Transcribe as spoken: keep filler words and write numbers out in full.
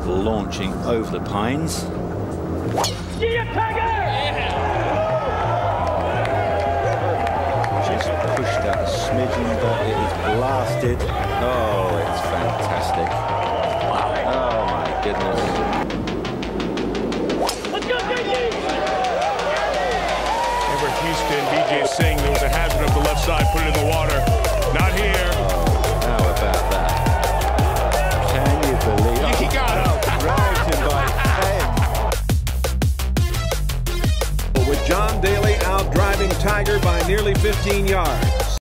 launching over the pines. Just pushed that a smidgen, but it is blasted. Oh, it's fantastic. Oh my goodness. Over Houston, B J Singh, there was a hazard up the left side, put it in the water. Not here. Oh, how about that? Can you believe it? He got him. Dragged him by ten. With John Daly out driving Tiger by nearly fifteen yards.